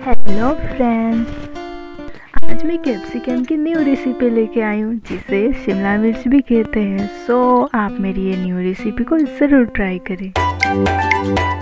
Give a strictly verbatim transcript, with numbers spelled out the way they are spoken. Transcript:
Hello friends, आज मैं capsicum की न्यू रेसिपी लेके आई हूँ जिसे शिमला मिर्च भी कहते हैं। सो आप मेरी ये न्यू रेसिपी को ज़रूर ट्राई करें।